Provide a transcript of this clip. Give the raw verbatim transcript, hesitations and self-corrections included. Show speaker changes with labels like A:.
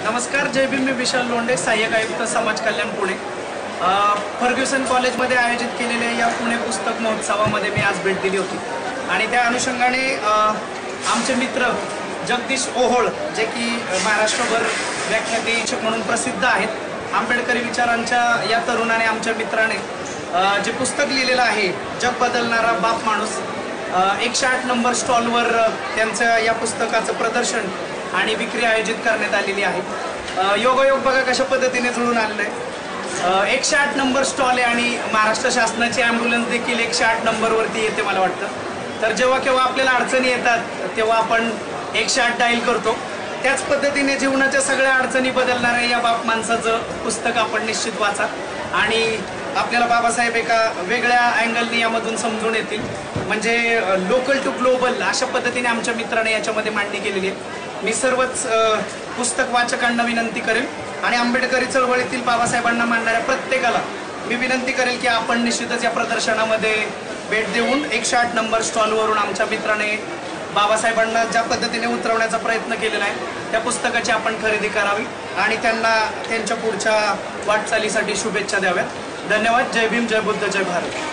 A: नमस्कार, जय भीम. मी विशाल लोंढे, सहाय्यक आयुक्त समाज कल्याण पुणे. फर्ग्युसन कॉलेजमध्ये आयोजित केलेल्या या पुणे पुस्तक महोत्सवामध्ये मी आज भेट दिली होती आणि त्या अनुषंगाने आमचे मित्र जगदीश ओहोळ, जे की महाराष्ट्रभर व्याख्याते शिक्षक म्हणून प्रसिद्ध आहेत, आंबेडकरी विचारांच्या या तरुणाने आमच्या मित्राने जे पुस्तक लिहिलेलं आहे, जग बदलणारा बाप माणूस, एकशे आठ नंबर स्टॉलवर त्यांचं या पुस्तकाचं प्रदर्शन आणि विक्री आयोजित करण्यात आलेली आहे. योगायोग बघा कशा पद्धतीने जुळून आलेलं आहे. एकशे आठ नंबर स्टॉल आहे आणि महाराष्ट्र शासनाची ॲम्ब्युलन्स देखील एकशे आठ नंबरवरती येते मला वाटतं. तर जेव्हा केव्हा आपल्याला अडचणी येतात तेव्हा आपण एकशे आठ डायल करतो. त्याच पद्धतीने जीवनाच्या सगळ्या अडचणी बदलणाऱ्या या बाप माणसाचं पुस्तक आपण निश्चित वाचा आणि आपल्याला बाबासाहेब एका वेगळ्या अँगलने यामधून समजून येतील. म्हणजे लोकल टू ग्लोबल अशा पद्धतीने आमच्या मित्राने याच्यामध्ये मांडणी केलेली आहे. मी सर्वच पुस्तक वाचकांना विनंती करेल आणि आंबेडकरी चळवळीतील बाबासाहेबांना मानणाऱ्या प्रत्येकाला मी विनंती करेल की आपण निश्चितच या प्रदर्शनामध्ये भेट देऊन एकशे आठ नंबर स्टॉलवरून आमच्या मित्राने बाबासाहेबांना ज्या पद्धतीने उतरवण्याचा प्रयत्न केलेला आहे त्या पुस्तकाची आपण खरेदी करावी आणि त्यांना त्यांच्या पुढच्या वाटचालीसाठी शुभेच्छा द्याव्यात. धन्यवाद. जय भीम, जय बुद्ध, जय भारत.